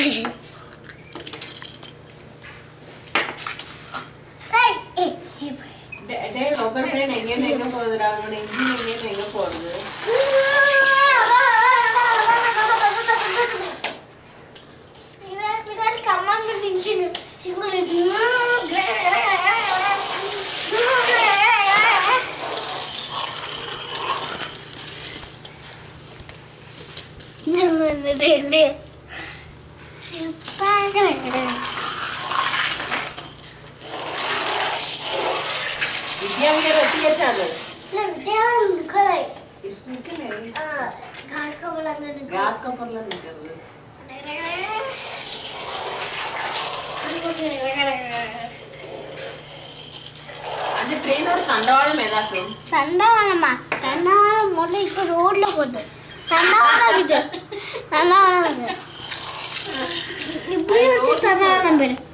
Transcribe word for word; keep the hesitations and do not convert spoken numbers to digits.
டே local train எங்க எங்க போகுதுடா உங்க இன்ஜின் எங்க எங்க போகுது இவன் பின்னாடி கமாண்ட் இன்ஜின் சிங்கிள் நம்ம டெல்லி பாக்கறேன் विद्या में रहती है चादर ले विद्या निकल आई इसमें के नहीं हां घाट का पलंग निकल घाट का पलंग निकल அந்த ட்ரெயினோட தண்டவாளம் ஏதாக்கும் தண்டவாளமா தண்டவாளம் மொல்ல இப்ப ரோட்ல போகுது தண்டவாளம் இது தண்டவாளம் இப்படி வச்சு தண்டவாளம் பேரு